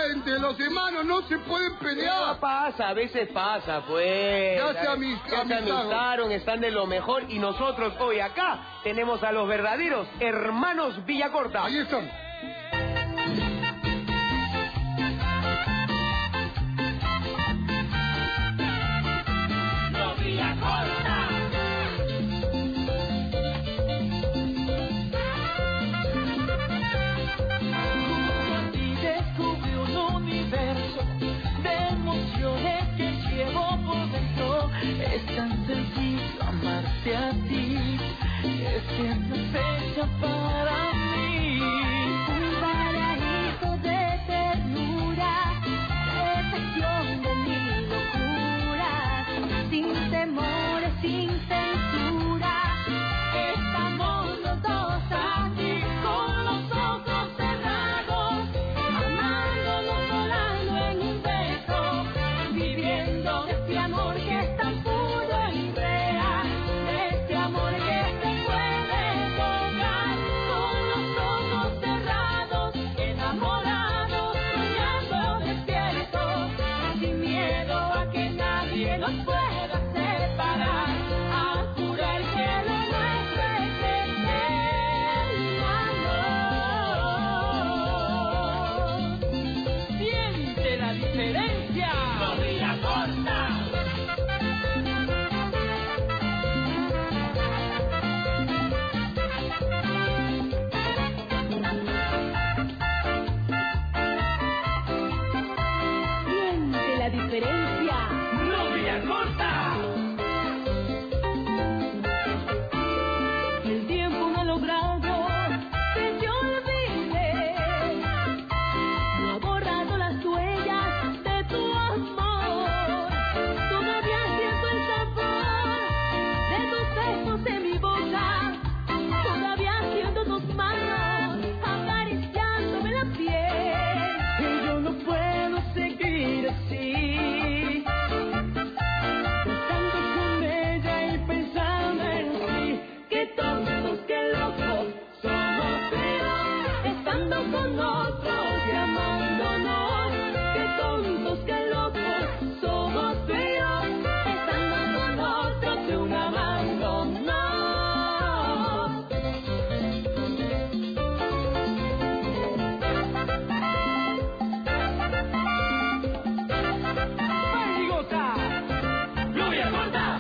entre los hermanos no se pueden pelear. No pasa, a veces pasa, pues. Ya se amistaron, están de lo mejor. Y nosotros hoy acá tenemos a los verdaderos hermanos Villacorta. Ahí están. Los Villacorta. Y descubrí un universo de emociones que llevo por dentro. Es tan sencillo amarte a ti, es que no fecha para mí. Un paraíso de ternura, excepción de mi locura, sin temores, sin censura. Estamos los dos aquí con los ojos cerrados, amándonos, volando en un beso, viviendo este amor que es tan puro y real, este amor que se puede tocar, con los ojos cerrados, enamorados, soñando despiertos, sin miedo a que nadie nos pueda separar, a jurar que lo nuestro es eterno amor. Siente la diferencia. Los Villacorta. Siente la diferencia. Los Villacorta. El tiempo no ha logrado que te olvide, no ha borrado las huellas de tu amor. Todavía siento el sabor de tus besos en mi boca, todavía siento tus manos acariciándome la piel. Y yo no puedo seguir así, Pensando con ella y pensando en ti, que tontos, que locos somos dos, estando con otros y amándonos. Que tontos, que locos somos dos, estando con otros y un amándonos. ¡ay, goza! Los Villacorta.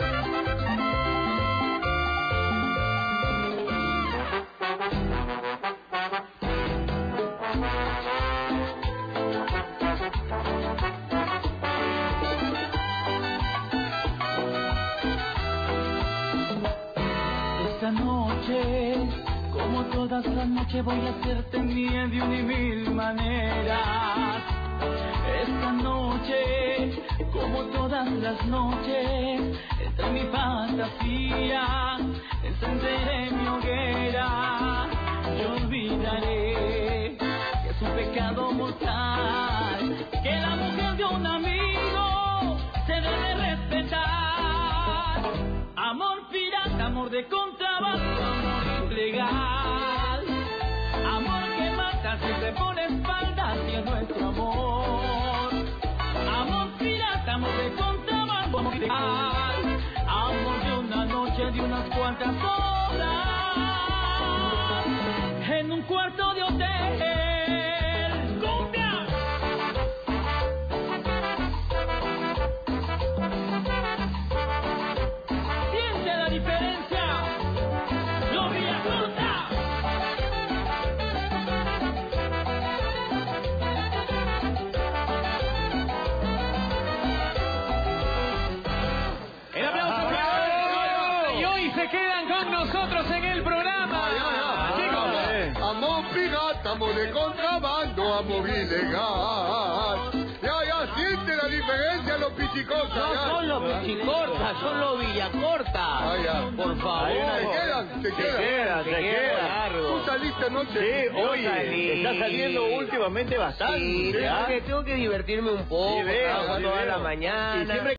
Esta noche, como todas las noches, voy a hacerte mía de una y mil maneras. Esta noche, como todas las noches, entre mi fantasía, encenderé mi hoguera y olvidaré que es un pecado mortal, que la mujer de un amigo se debe respetar. Amor pirata, amor de contrabando, amor ilegal, amor que mata siempre por espaldas y es nuestro amor. Amor pirata, amor de contrabando, amor ilegal, amor de una noche, de unas cuantas horas, en un cuarto de hotel. ¡Cumbia! Siente la diferencia. Los Villacorta. El aplauso para y hoy se quedan con nosotros en el programa. Chicos, Amor pirata, amor de contrabando, amor ilegal. Ya, siente la diferencia los pichicotas. no son los Pichicorta, son los Villacorta. Ya. Por favor. Se quedan. Se queda largo. Tú saliste anoche. Sí, Yo oye, salí. está saliendo últimamente bastante. Sí, ¿ah? tengo que divertirme un poco, Sí, veo, trabajo sí, toda veo. la Y mañana. siempre